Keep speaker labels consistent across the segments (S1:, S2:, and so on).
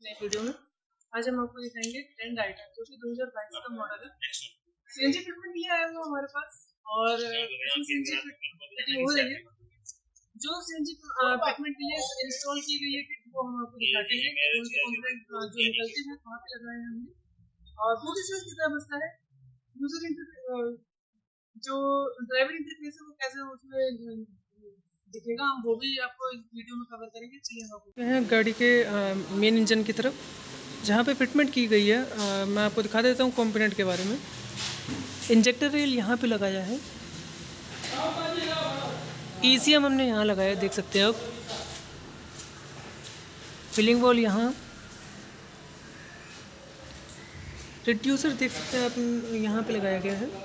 S1: नई वीडियो में। आज हम आपको दिखाएंगे ट्रेंड आइटम जो कि 2022 का मॉडल है। सीएनजी फिटमेंट ये आया हुआ हमारे पास और सीएनजी फिटिंग हो रही है। जो सीएनजी फिटमेंट के लिए इंस्टॉल की गई है किट वो हम आपको दिखाते हैं। कौन से कंपोनेंट जो निकलते हैं वहाँ पे लगाए हैं हमने और वो किस कितना बचता है। यूजर इंटरफेस जो ड्राइवर इंटरफेस है वो कैसे उसमें दिखेगा हम वो भी आपको इस वीडियो में कवर करेंगे। चलिए हम आपको गाड़ी के मेन इंजन की तरफ जहाँ पे फिटमेंट की गई है मैं आपको दिखा देता हूँ कंपोनेंट के बारे में। इंजेक्टर रेल यहाँ पे लगाया है। ईसीएम हमने यहाँ लगाया देख सकते हैं आप। फिलिंग वॉल यहाँ, रिड्यूसर देख सकते हैं आप यहाँ पे लगाया गया है।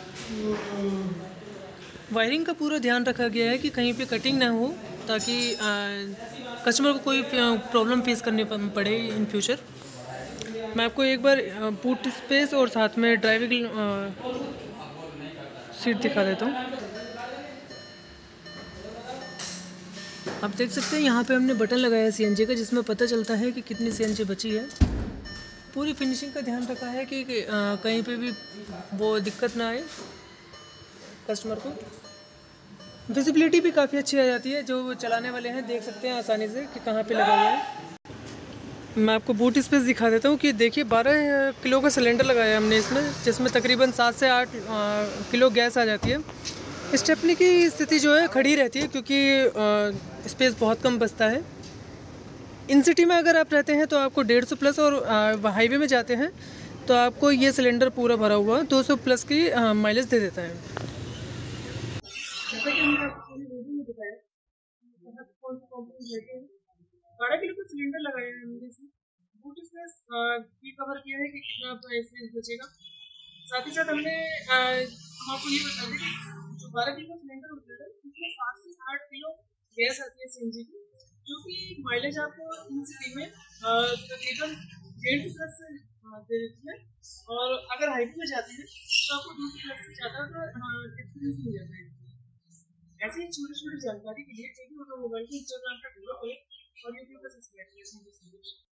S1: वायरिंग का पूरा ध्यान रखा गया है कि कहीं पे कटिंग ना हो ताकि कस्टमर को कोई प्रॉब्लम फेस करनी पड़े इन फ्यूचर। मैं आपको एक बार बूट स्पेस और साथ में ड्राइविंग सीट दिखा देता हूँ। आप देख सकते हैं यहाँ पे हमने बटन लगाया है सीएनजी का जिसमें पता चलता है कि कितनी सीएनजी बची है। पूरी फिनिशिंग का ध्यान रखा है कि कहीं पे भी वो दिक्कत ना आए कस्टमर को। विजिबिलिटी भी काफ़ी अच्छी आ जाती है। जो चलाने वाले हैं देख सकते हैं आसानी से कि कहाँ पे लगा हुआ है। मैं आपको बूट स्पेस दिखा देता हूँ कि देखिए 12 किलो का सिलेंडर लगाया है हमने इसमें, जिसमें तकरीबन 7 से 8 किलो गैस आ जाती है। स्टेपनी की स्थिति जो है खड़ी रहती है क्योंकि स्पेस बहुत कम बचता है। इन सिटी में अगर आप रहते हैं तो आपको 150 प्लस और हाईवे में जाते हैं तो आपको ये सिलेंडर पूरा भरा हुआ 200 प्लस की माइलेज दे देता है। जैसा कि हमने आपको वीडियो में दिखाया कौन सा कंपोनेंट लेते हैं। 12 किलो का सिलेंडर लगाया है हमने इसमें। बूट स्पेस भी कवर किया है कि कितना स्पेस बचेगा। साथ ही साथ हमने हम आपको ये बता दें कि जो 12 किलो का सिलेंडर होता है उसमें 7 से 8 किलो गैस आती है सीएनजी की, जो कि माइलेज आपको इन सिटी में तकरीबन 150 प्लस से दे देती है। और अगर हाईवे में जाते हैं तो आपको 200 प्लस से ज़्यादा का एक्सपीरियंस मिल जाता है। ऐसे ही छोटी छोटी जानकारी के लिए मोबाइल के इंस्टाग्राम का फॉलो करें और यूट्यूब पर सब्सक्राइब करें।